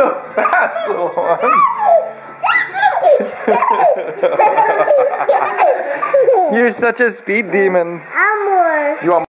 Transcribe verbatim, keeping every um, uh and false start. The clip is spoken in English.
so fast, little one. You're such a speed demon. I'm more. You want